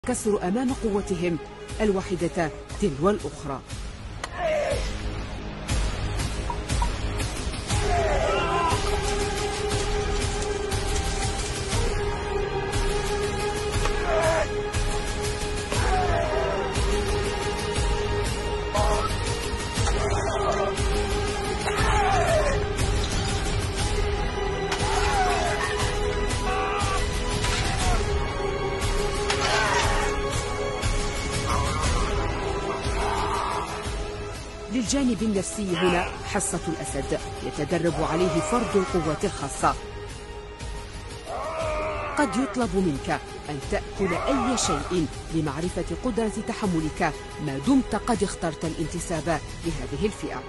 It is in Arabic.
كسر أمام قوتهم الواحدة تلو الأخرى. للجانب النفسي هنا حصة الأسد يتدرب عليه فرد القوات الخاصة. قد يطلب منك أن تأكل أي شيء لمعرفة قدرة تحملك ما دمت قد اخترت الانتساب لهذه الفئة.